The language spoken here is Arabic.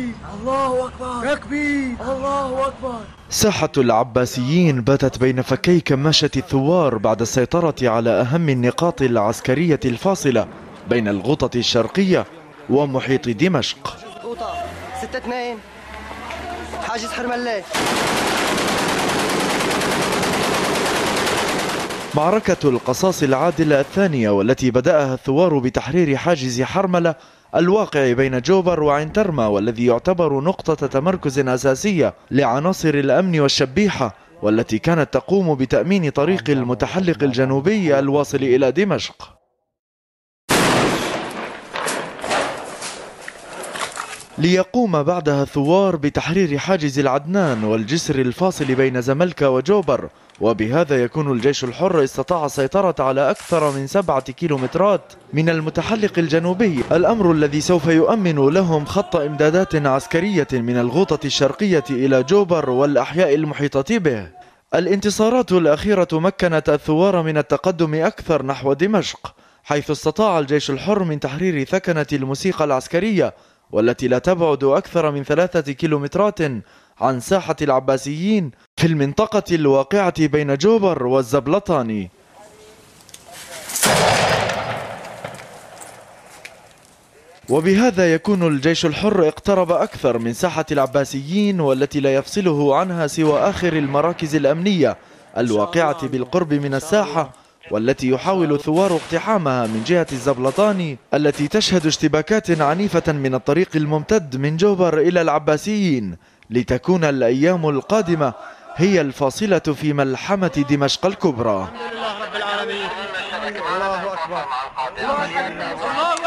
الله أكبر. تكبير. الله أكبر. ساحة العباسيين باتت بين فكي كماشة الثوار بعد السيطرة على أهم النقاط العسكرية الفاصلة بين الغوطة الشرقية ومحيط دمشق. غوطة 6-2 حاجز حرملة. معركة القصاص العادلة الثانية، والتي بدأها الثوار بتحرير حاجز حرملة الواقع بين جوبر وعين ترمى، والذي يعتبر نقطة تمركز أساسية لعناصر الأمن والشبيحة، والتي كانت تقوم بتأمين طريق المتحلق الجنوبي الواصل إلى دمشق. ليقوم بعدها الثوار بتحرير حاجز العدنان والجسر الفاصل بين زملكة وجوبر، وبهذا يكون الجيش الحر استطاع السيطرة على أكثر من 7 كيلومترات من المتحلق الجنوبي، الأمر الذي سوف يؤمن لهم خط إمدادات عسكرية من الغوطة الشرقية إلى جوبر والأحياء المحيطة به. الانتصارات الأخيرة مكنت الثوار من التقدم أكثر نحو دمشق، حيث استطاع الجيش الحر من تحرير ثكنة الموسيقى العسكرية، والتي لا تبعد أكثر من 3 كيلومترات عن ساحة العباسيين في المنطقة الواقعة بين جوبر والزبلطاني. وبهذا يكون الجيش الحر اقترب أكثر من ساحة العباسيين، والتي لا يفصله عنها سوى آخر المراكز الأمنية الواقعة بالقرب من الساحة، والتي يحاول الثوار اقتحامها من جهة الزبلطاني، التي تشهد اشتباكات عنيفة من الطريق الممتد من جوبر إلى العباسيين، لتكون الأيام القادمة هي الفاصلة في ملحمة دمشق الكبرى. الحمد لله رب العالمين. الله أكبر. الله أكبر.